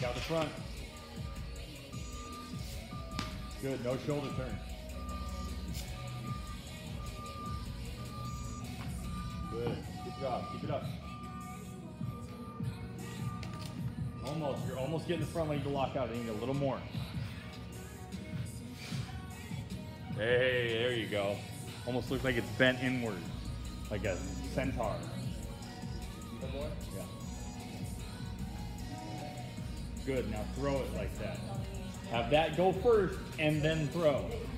Lock out the front. Good, no shoulder turn. Good, good job, keep it up. Almost, you're almost getting the front leg to lock out. I need a little more. Hey, there you go. Almost looks like it's bent inward, like a centaur. One more? Yeah. Good, now throw it like that. Have that go first and then throw.